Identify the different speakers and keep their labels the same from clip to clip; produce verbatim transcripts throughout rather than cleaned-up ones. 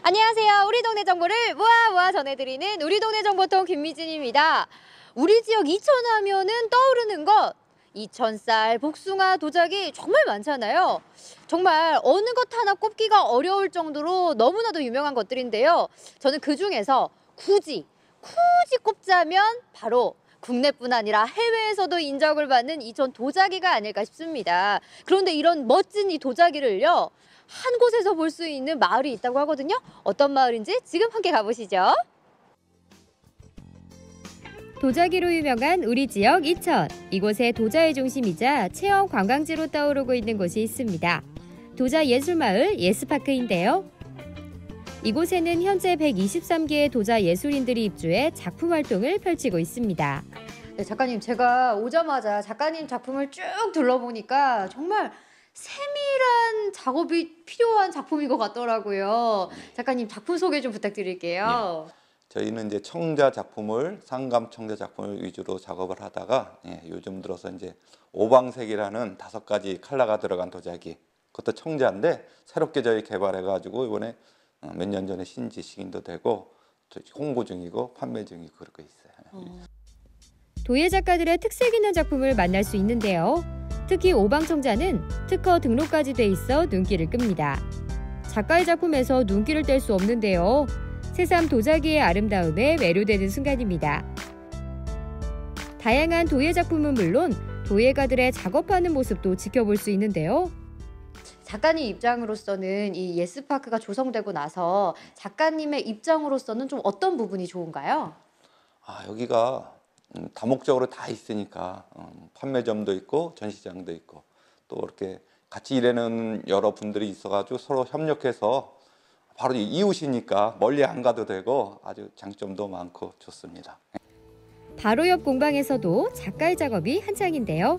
Speaker 1: 안녕하세요. 우리 동네 정보를 모아 모아 전해드리는 우리 동네 정보통 김미진입니다. 우리 지역 이천 하면은 떠오르는 것, 이천쌀, 복숭아, 도자기 정말 많잖아요. 정말 어느 것 하나 꼽기가 어려울 정도로 너무나도 유명한 것들인데요. 저는 그중에서 굳이, 굳이 꼽자면 바로 국내뿐 아니라 해외에서도 인정을 받는 이천 도자기가 아닐까 싶습니다. 그런데 이런 멋진 이 도자기를요, 한 곳에서 볼 수 있는 마을이 있다고 하거든요. 어떤 마을인지 지금 함께 가보시죠. 도자기로 유명한 우리 지역 이천. 이곳의 도자의 중심이자 체험 관광지로 떠오르고 있는 곳이 있습니다. 도자예술마을 예스파크인데요. 이곳에는 현재 백이십삼 개의 도자 예술인들이 입주해 작품 활동을 펼치고 있습니다. 네, 작가님, 제가 오자마자 작가님 작품을 쭉 둘러보니까 정말 세밀한 작업이 필요한 작품인 것 같더라고요. 작가님, 작품 소개 좀 부탁드릴게요.
Speaker 2: 예, 저희는 이제 청자 작품을, 상감 청자 작품을 위주로 작업을 하다가 예, 요즘 들어서 이제 오방색이라는 다섯 가지 컬러가 들어간 도자기, 그것도 청자인데 새롭게 저희 개발해가지고 이번에 몇 년 전에 신지 시인도 되고 홍보 중이고 판매 중이고 그러고 있어요. 어.
Speaker 1: 도예 작가들의 특색 있는 작품을 만날 수 있는데요. 특히 오방청자는 특허 등록까지 돼 있어 눈길을 끕니다. 작가의 작품에서 눈길을 뗄 수 없는데요. 새삼 도자기의 아름다움에 매료되는 순간입니다. 다양한 도예 작품은 물론 도예가들의 작업하는 모습도 지켜볼 수 있는데요. 작가님 입장으로서는 이 예스파크가 조성되고 나서 작가님의 입장으로서는 좀 어떤 부분이 좋은가요?
Speaker 2: 아, 여기가 다목적으로 다 있으니까 판매점도 있고 전시장도 있고 또 이렇게 같이 일하는 여러 분들이 있어가지고 서로 협력해서 바로 이웃이니까 멀리 안 가도 되고 아주 장점도 많고 좋습니다.
Speaker 1: 바로 옆 공방에서도 작가의 작업이 한창인데요.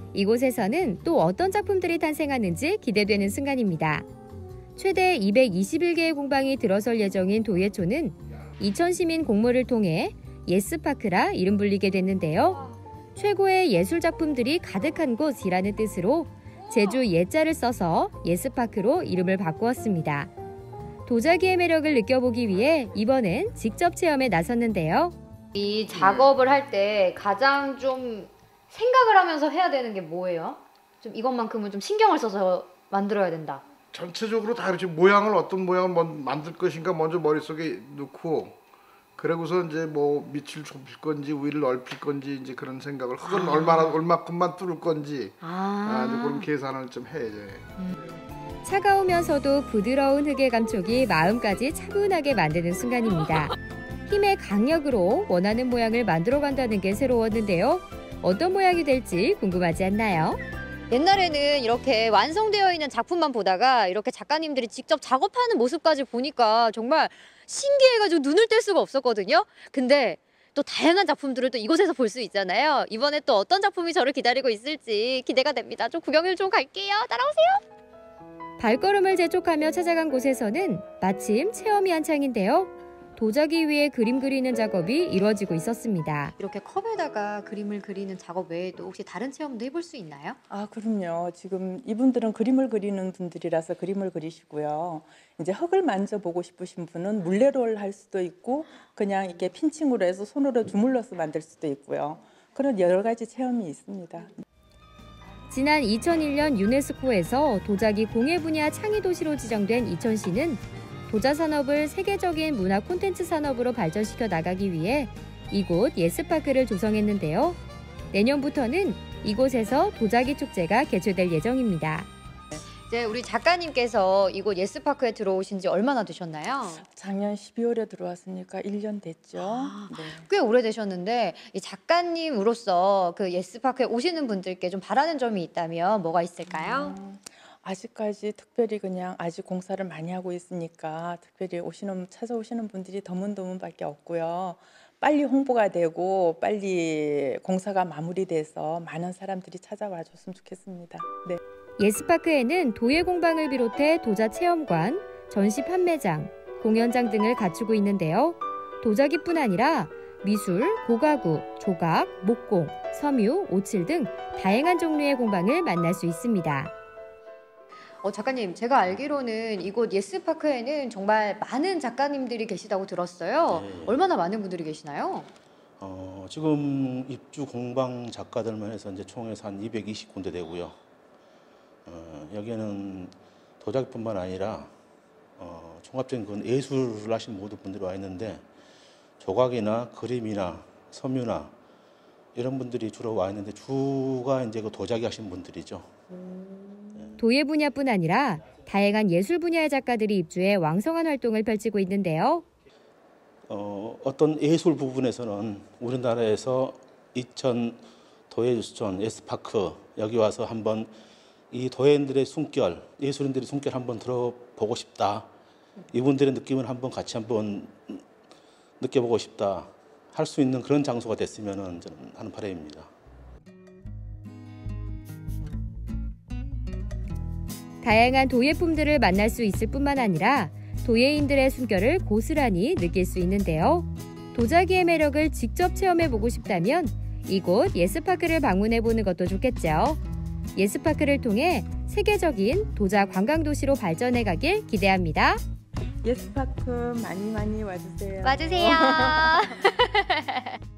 Speaker 1: 이곳에서는 또 어떤 작품들이 탄생하는지 기대되는 순간입니다. 최대 이백이십일 개의 공방이 들어설 예정인 도예초는 이천 시민 공모를 통해 예스파크라 이름 불리게 됐는데요. 최고의 예술 작품들이 가득한 곳이라는 뜻으로 제주 예자를 써서 예스파크로 이름을 바꾸었습니다. 도자기의 매력을 느껴보기 위해 이번엔 직접 체험에 나섰는데요. 이 작업을 할 때 가장 좀 생각을 하면서 해야 되는 게 뭐예요? 좀 이것만큼은 좀 신경을 써서 만들어야 된다.
Speaker 3: 전체적으로 다 이렇게 모양을 어떤 모양을 만들 것인가 먼저 머릿속에 넣고, 그러고서 이제 뭐 밑을 좁힐 건지 위를 넓힐 건지 이제 그런 생각을, 흙은 아. 얼마나 얼마큼만 뚫을 건지 아. 아, 그런 계산을 좀 해야죠.
Speaker 1: 음. 차가우면서도 부드러운 흙의 감촉이 마음까지 차분하게 만드는 순간입니다. 힘의 강력으로 원하는 모양을 만들어간다는 게 새로웠는데요. 어떤 모양이 될지 궁금하지 않나요? 옛날에는 이렇게 완성되어 있는 작품만 보다가 이렇게 작가님들이 직접 작업하는 모습까지 보니까 정말 신기해가지고 눈을 뗄 수가 없었거든요. 근데 또 다양한 작품들을 또 이곳에서 볼 수 있잖아요. 이번에 또 어떤 작품이 저를 기다리고 있을지 기대가 됩니다. 좀 구경을 좀 갈게요. 따라오세요. 발걸음을 재촉하며 찾아간 곳에서는 마침 체험이 한창인데요. 도자기 위에 그림 그리는 작업이 이루어지고 있었습니다. 이렇게 컵에다가 그림을 그리는 작업 외에도 혹시 다른 체험도 해볼 수 있나요?
Speaker 4: 아, 그럼요. 지금 이분들은 그림을 그리는 분들이라서 그림을 그리시고요. 이제 흙을 만져보고 싶으신 분은 물레로를 할 수도 있고 그냥 이렇게 핀칭으로 해서 손으로 주물러서 만들 수도 있고요. 그런 여러 가지 체험이 있습니다.
Speaker 1: 지난 이천일 년 유네스코에서 도자기 공예 분야 창의 도시로 지정된 이천시는 도자 산업을 세계적인 문화 콘텐츠 산업으로 발전시켜 나가기 위해 이곳 예스파크를 조성했는데요. 내년부터는 이곳에서 도자기 축제가 개최될 예정입니다. 이제 우리 작가님께서 이곳 예스파크에 들어오신 지 얼마나 되셨나요?
Speaker 4: 작년 십이월에 들어왔으니까 일 년 됐죠.
Speaker 1: 아,
Speaker 4: 네.
Speaker 1: 꽤 오래되셨는데 이 작가님으로서 그 예스파크에 오시는 분들께 좀 바라는 점이 있다면 뭐가 있을까요?
Speaker 4: 음. 아직까지 특별히 그냥 아직 공사를 많이 하고 있으니까 특별히 오시는 찾아오시는 분들이 드문드문밖에 없고요. 빨리 홍보가 되고 빨리 공사가 마무리돼서 많은 사람들이 찾아와 줬으면 좋겠습니다. 네.
Speaker 1: 예스파크에는 도예 공방을 비롯해 도자 체험관, 전시 판매장, 공연장 등을 갖추고 있는데요. 도자기뿐 아니라 미술, 고가구, 조각, 목공, 섬유, 오칠 등 다양한 종류의 공방을 만날 수 있습니다. 어, 작가님, 제가 알기로는 이곳 예스파크에는 정말 많은 작가님들이 계시다고 들었어요.
Speaker 5: 네.
Speaker 1: 얼마나 많은 분들이 계시나요?
Speaker 5: 어, 지금 입주 공방 작가들만 해서 이제 총에서 한 이백이십 군데 되고요. 어, 여기에는 도자기뿐만 아니라 어, 종합적인 그 예술을 하신 모든 분들이 와 있는데 조각이나 그림이나 섬유나 이런 분들이 주로 와 있는데 주가 이제 그 도자기 하신 분들이죠.
Speaker 1: 도예 분야뿐 아니라 다양한 예술 분야의 작가들이 입주해 왕성한 활동을 펼치고 있는데요.
Speaker 5: 어, 어떤 예술 부분에서는 우리나라에서 이천 도예유수촌 예스파크 여기 와서 한번 이 도예인들의 숨결, 예술인들의 숨결 한번 들어보고 싶다. 이분들의 느낌을 한번 같이 한번 느껴보고 싶다. 할 수 있는 그런 장소가 됐으면 저는 하는 바람입니다.
Speaker 1: 다양한 도예품들을 만날 수 있을 뿐만 아니라 도예인들의 숨결을 고스란히 느낄 수 있는데요. 도자기의 매력을 직접 체험해보고 싶다면 이곳 예스파크를 방문해보는 것도 좋겠죠. 예스파크를 통해 세계적인 도자 관광도시로 발전해가길 기대합니다.
Speaker 4: 예스파크 많이 많이 와주세요.
Speaker 1: 와주세요.